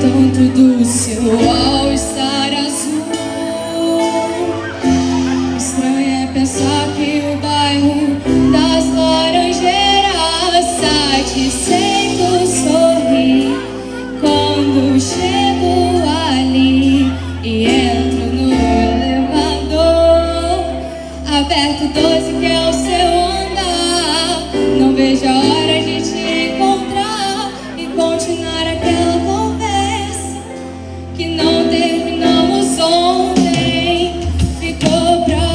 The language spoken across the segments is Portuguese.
tanto do seu all-star azul. Estranho é pensar que o bairro das Laranjeiras satisfeito sorri quando chego ali e entro no elevador. Aberto 12 que é o seu andar. Não vejo a hora de te encontrar e continuar aquela conversa que não terminamos ontem. Ficou pra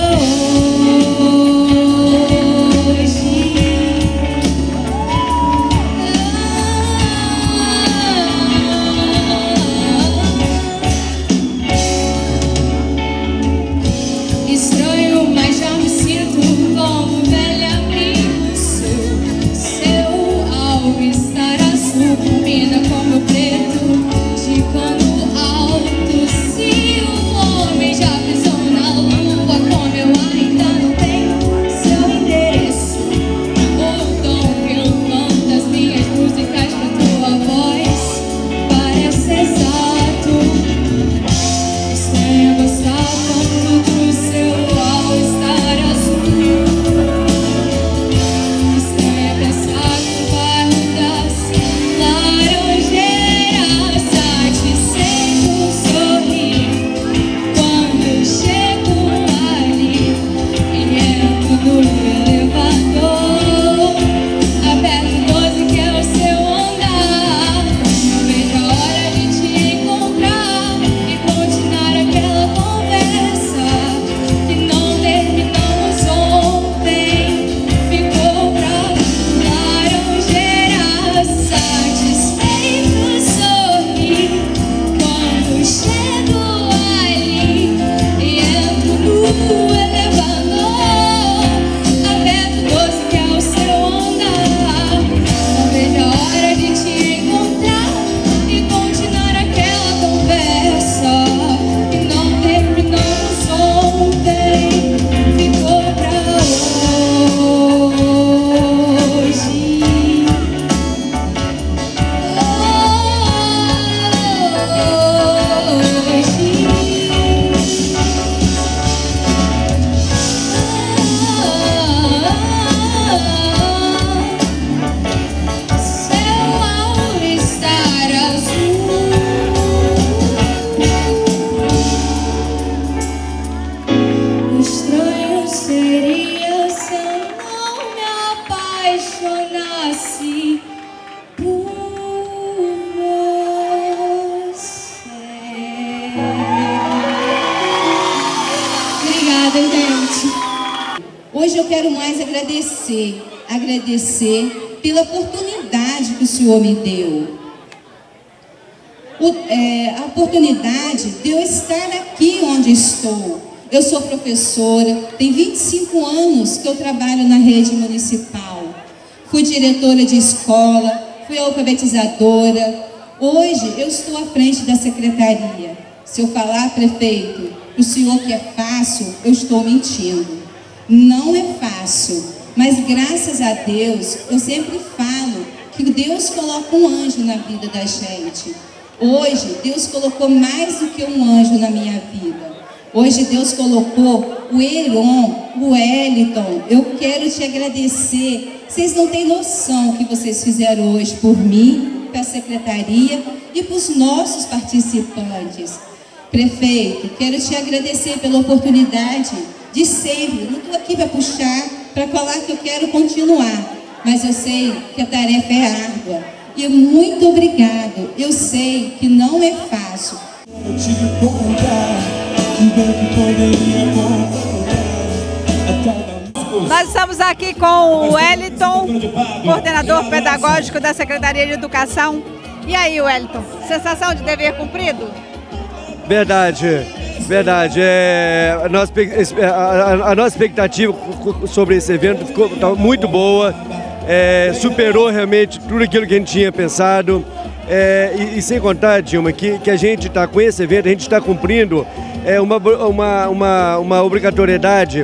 estranho, mas já me sinto como velho amigo seu all-star azul combina com meu preto de cano alto. Se o homem já pisou na lua, como eu ainda não tenho seu endereço, o tom que eu canto as minhas músicas pra tua voz parece exato. Estranho gostar tanto do seu all-star azul. Estranho pensar que o bairro das Laranjeiras satisfeito sorri quando eu chego ali e entro no elevador. Aberto 12 que é o seu andar. Não vejo a hora de te encontrar e continuar aquela conversa que não terminamos ontem. Ficou pra Laranjeiras satisfeito sorri quando chego ali e entro no elevador. Aberto 12 que é o seu andar. Não vejo a hora de te encontrar e continuar aquela conversa que não terminamos ontem. Ficou pra hoje. Seu all-star azul. Estranho seria se eu não me apaixonasse por você. Obrigada, gente. Hoje eu quero mais agradecer pela oportunidade que o Senhor me deu. A oportunidade de eu estar aqui onde estou. Eu sou professora, tem 25 anos que eu trabalho na rede municipal. Fui diretora de escola, fui alfabetizadora. Hoje eu estou à frente da secretaria. Se eu falar, prefeito, o senhor que é fácil, eu estou mentindo. Não é fácil, mas graças a Deus, eu sempre falo que Deus coloca um anjo na vida da gente. Hoje, Deus colocou mais do que um anjo na minha vida. Hoje, Deus colocou o Heron, o Wellington. Eu quero te agradecer. Vocês não têm noção o que vocês fizeram hoje por mim, para a secretaria e para os nossos participantes. Prefeito, quero te agradecer pela oportunidade de sempre. Não estou aqui para puxar, para falar que eu quero continuar, mas eu sei que a tarefa é árdua. E muito obrigado. Eu sei que não é fácil. Eu tive contar que bem que poderia Nós estamos aqui com o Wellington, coordenador pedagógico da Secretaria de Educação. E aí, Wellington, sensação de dever cumprido? Verdade, verdade. A nossa expectativa sobre esse evento tá muito boa. Superou realmente tudo aquilo que a gente tinha pensado. E sem contar, Dilma, que a gente está com esse evento, a gente está cumprindo uma obrigatoriedade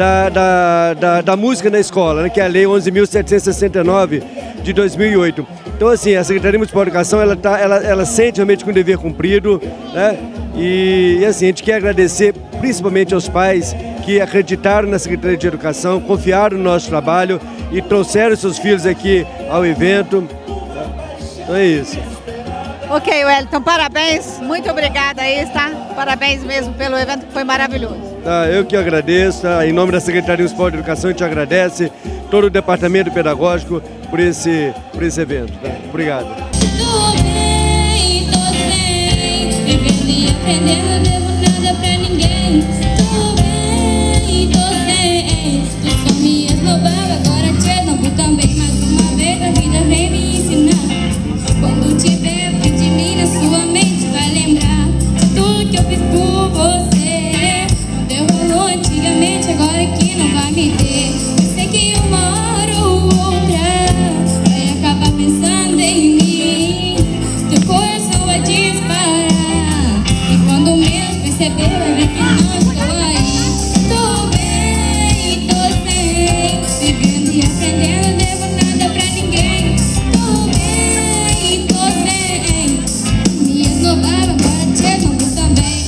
da música na escola, né, que é a Lei 11.769 de 2008. Então, assim, a Secretaria Municipal de Educação, ela sente realmente com o dever cumprido, né? E assim, a gente quer agradecer principalmente aos pais que acreditaram na Secretaria de Educação, confiaram no nosso trabalho e trouxeram seus filhos aqui ao evento. Então é isso. Ok, Wellington, parabéns, muito obrigada aí, tá? Parabéns mesmo pelo evento, que foi maravilhoso. Tá, eu que agradeço, tá? Em nome da Secretaria Municipal de Educação, a gente agradece todo o Departamento Pedagógico por esse evento. Tá? Obrigado. Tô bem, vivendo e aprendendo, não devo nada pra ninguém. Tô bem, tu só me esnobava, agora te esnobo também. Mais uma vez a vida vem me ensinar. Quando te ver de mim na sua mente, vai lembrar de tudo que eu fiz por você. Não deu valor antigamente, agora que não vai me ter. Eu sei que uma hora ou outra vai acabar pensando em mim. Teu coração vai disparar e quando menos perceber vai ver que não estou aí. Tô bem, tô sem, vivendo e aprendendo, não devo nada pra ninguém. Tô bem, tô sem, me esnobava, agora te esnobo também.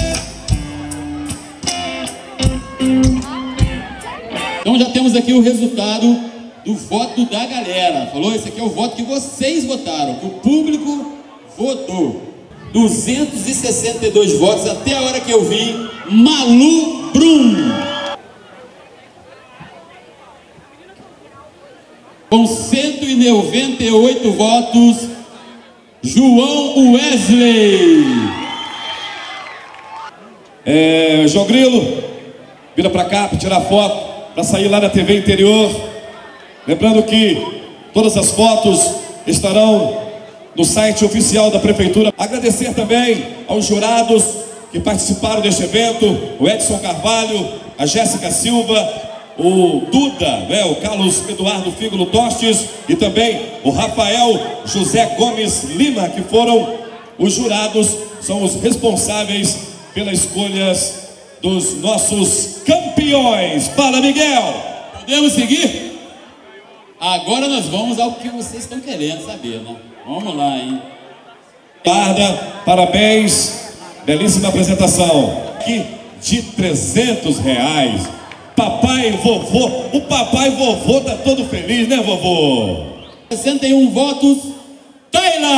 Então já temos aqui o resultado do voto da galera. Falou? Esse aqui é o voto que vocês votaram, que o público votou. 262 votos até a hora que eu vi. Malu Brum. Com 198 votos, João Wesley. João Grilo, vira pra cá para tirar foto, para sair lá da TV Interior. Lembrando que todas as fotos estarão no site oficial da Prefeitura. Agradecer também aos jurados que participaram deste evento, o Edson Carvalho, a Jéssica Silva, o Duda, né, o Carlos Eduardo Fígolo Tostes e também o Rafael José Gomes Lima, que foram os jurados, são os responsáveis pelas escolhas dos nossos campeões. Fala, Miguel! Podemos seguir? Agora nós vamos ao que vocês estão querendo saber, né? Vamos lá, hein? Guarda, parabéns, belíssima apresentação. Aqui de R$300. Papai e vovô, o papai e vovô tá todo feliz, né, vovô? 61 votos, Taila!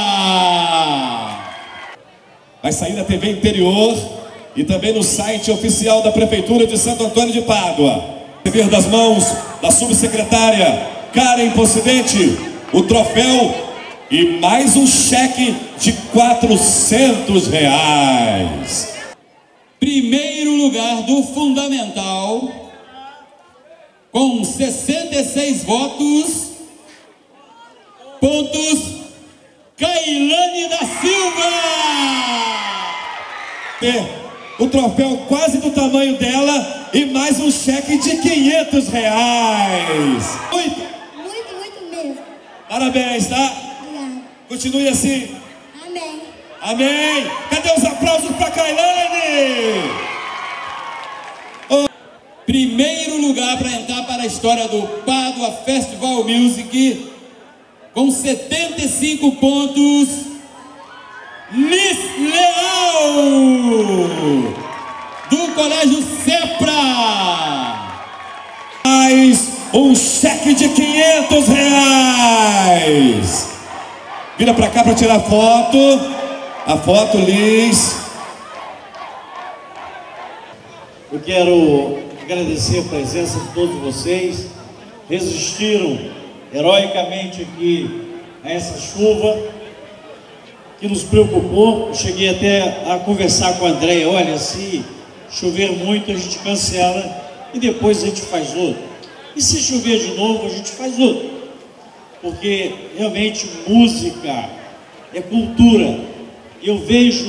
Vai sair na TV Interior e também no site oficial da Prefeitura de Santo Antônio de Pádua. Receber das mãos da subsecretária Karen Possidente o troféu e mais um cheque de R$400. Primeiro lugar do Fundamental, com 66 votos, Cailane da Silva! O troféu quase do tamanho dela e mais um cheque de R$500. Muito mesmo. Parabéns, tá? Obrigada. Continue assim. Amém. Amém. Cadê os aplausos para Cailane? Primeiro lugar para entrar para a história do Pádua Festival Music, com 75 pontos, Liz Leal, do Colégio Cepra. Mais um cheque de R$500. Vira para cá para tirar foto. A foto, Liz. Eu quero agradecer a presença de todos vocês. Resistiram heroicamente aqui a essa chuva que nos preocupou. Eu cheguei até a conversar com a Andréia. Olha, se chover muito a gente cancela e depois a gente faz outro. E se chover de novo a gente faz outro. Porque realmente música é cultura. Eu vejo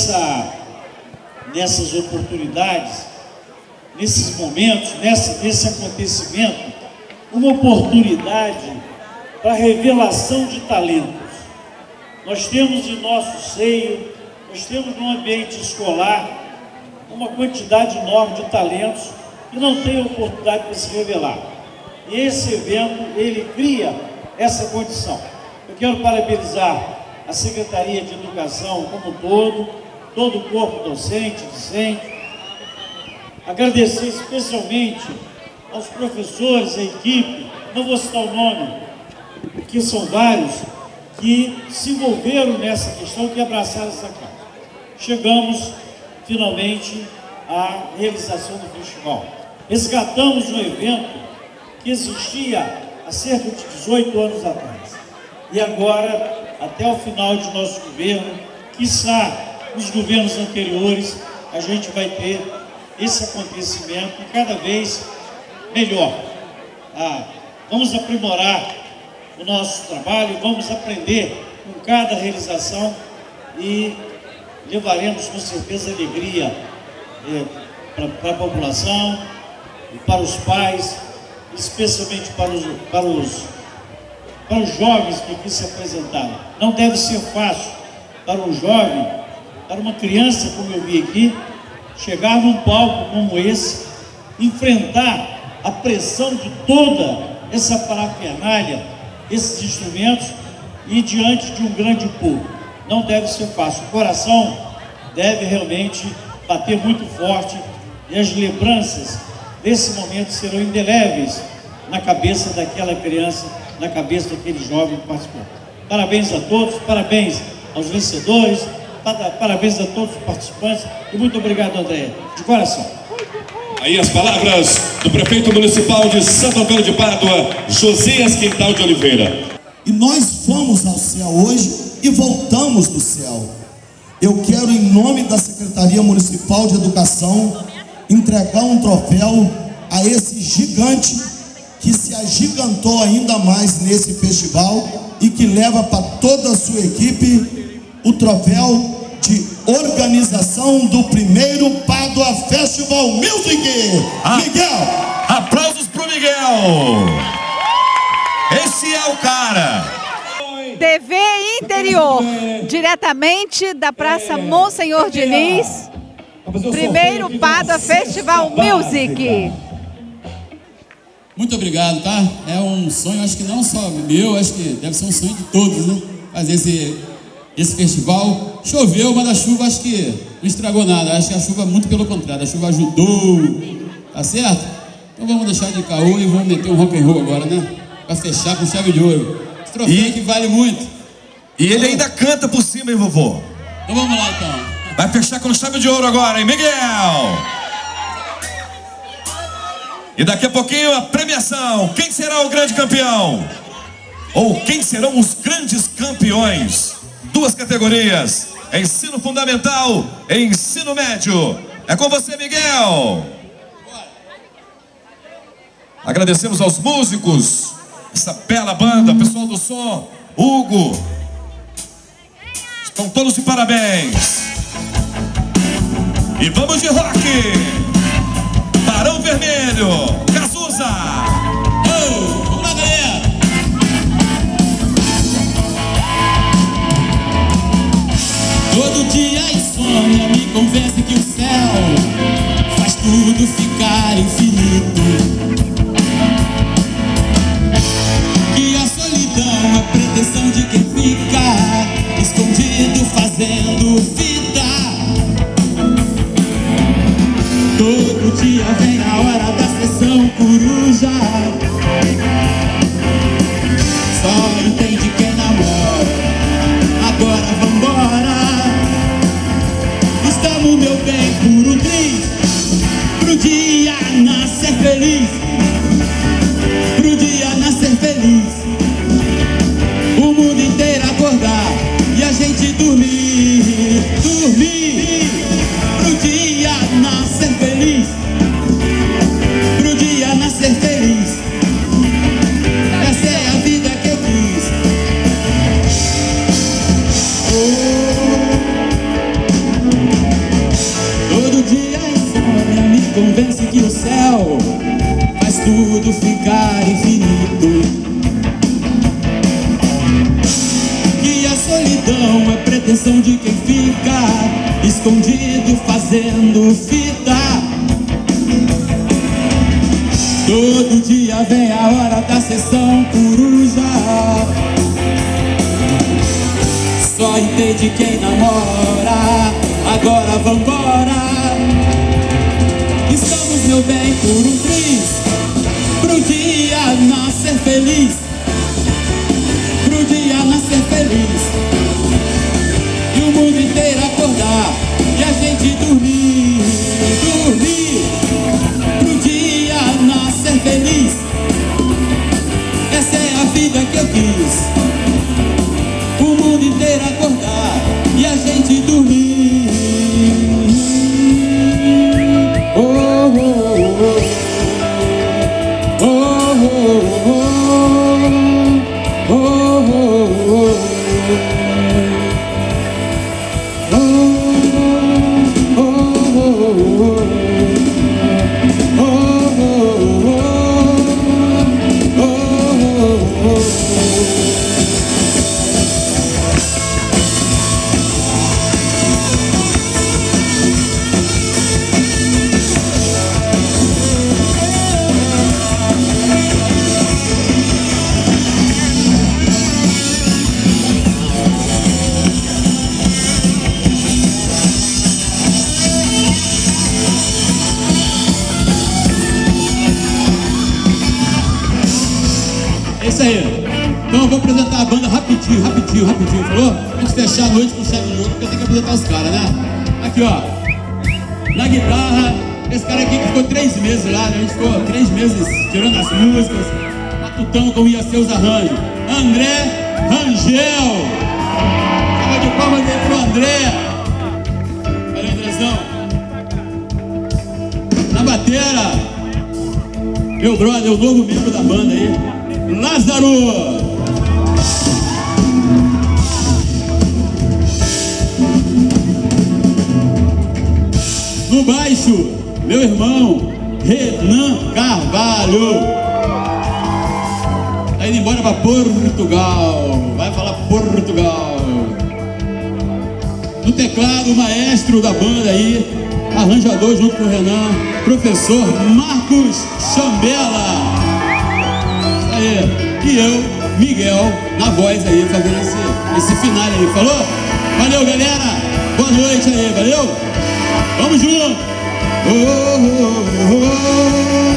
nessas oportunidades, nesses momentos, nesse acontecimento, uma oportunidade para revelação de talentos. Nós temos em nosso seio, nós temos no ambiente escolar uma quantidade enorme de talentos que não têm oportunidade para se revelar. E esse evento, ele cria essa condição. Eu quero parabenizar a Secretaria de Educação como um todo o corpo docente, discente. Agradecer especialmente aos professores, a equipe, não vou citar o nome, porque são vários, que se envolveram nessa questão, que abraçaram essa causa. Chegamos, finalmente, à realização do festival. Resgatamos um evento que existia há cerca de 18 anos atrás. E agora, até o final de nosso governo, quiçá nos governos anteriores, a gente vai ter esse acontecimento cada vez melhor. Vamos aprimorar o nosso trabalho, vamos aprender com cada realização e levaremos com certeza alegria para a população e para os pais, especialmente para os jovens que aqui se apresentaram. Não deve ser fácil para um jovem, para uma criança como eu vi aqui, chegar num palco como esse, enfrentar a pressão de toda essa parafernália, esses instrumentos, e diante de um grande público. Não deve ser fácil. O coração deve realmente bater muito forte e as lembranças desse momento serão indeléveis na cabeça daquela criança, na cabeça daquele jovem que participou. Parabéns a todos, parabéns aos vencedores, parabéns a todos os participantes e muito obrigado, André, de coração. Aí as palavras do prefeito municipal de Santo Antônio de Pádua, Josias Quintal de Oliveira. E nós fomos ao céu hoje e voltamos do céu. Eu quero, em nome da Secretaria Municipal de Educação, entregar um troféu a esse gigante que se agigantou ainda mais nesse festival e que leva para toda a sua equipe o troféu de organização do primeiro Pádua Festival Music. Miguel! Aplausos pro Miguel! Esse é o cara! TV Interior, diretamente da Praça Monsenhor Diniz, primeiro Pádua Festival Music. Muito obrigado, tá? É um sonho, acho que não só meu, acho que deve ser um sonho de todos, né? Fazer esse festival. Choveu, mas a chuva acho que não estragou nada. Acho que a chuva, muito pelo contrário, a chuva ajudou, tá certo? Então vamos deixar de caô e vamos meter um rock and roll agora, né? Pra fechar com chave de ouro. Esse troféu que vale muito. E ele ainda canta por cima, hein, vovô? Então vamos lá, então. Vai fechar com chave de ouro agora, hein, Miguel? E daqui a pouquinho a premiação. Quem será o grande campeão? Ou quem serão os grandes campeões? Duas categorias: ensino fundamental e ensino médio. É com você, Miguel. Agradecemos aos músicos, essa bela banda, pessoal do som, Hugo. Estão todos de parabéns. E vamos de rock. Barão Vermelho, Cazuza. Vamos lá, galera. Todo dia a insônia me convence que o céu faz tudo ficar infinito, que a solidão é pretensão de quem fica escondido fazendo vida. Todo dia vem a hora da sessão coruja, só entende quem namora. Agora vambora. Estamos, meu bem, por um triz, pro dia nascer feliz, pro dia nascer feliz, o mundo inteiro acordar e a gente dormir, pro dia nascer feliz, pro dia nascer feliz. Essa é a vida que eu quis. Todo dia a insônia me convence que o céu faz tudo ficar infinito, que a solidão é pretensão de quem fica escondido fazendo fita. Todo dia vem a hora da sessão coruja, só entende quem namora. Agora vambora. Estamos, meu bem, por um triz, pro dia nascer feliz, pro dia nascer feliz, e o mundo inteiro acordar e a gente dormir, dormir, pro dia nascer feliz. Essa é a vida que eu quis, o mundo inteiro acordar e a gente dormir. Oh, oh, oh, oh, oh, oh, oh, oh, isso aí. Então eu vou apresentar a banda rapidinho, falou? Vamos fechar a noite com chave de ouro, porque eu tenho que apresentar os caras, né? Aqui, ó. Na guitarra, esse cara aqui que ficou 3 meses lá, né? A gente ficou 3 meses tirando as músicas, matutando como ia ser os arranjos. André Rangel. Salva de palmas dele pro André. Valeu, Andrezão. Na batera, meu brother, o novo membro da banda aí, Lázaro. No baixo, meu irmão Renan Carvalho. Tá indo embora pra Portugal. Vai falar Portugal. No teclado, o maestro da banda aí, arranjador junto com o Renan, professor Marcos Chambela. E eu, Miguel, na voz aí, fazendo esse final aí, falou? Valeu, galera, boa noite aí, valeu? Vamos junto! Oh, oh, oh, oh.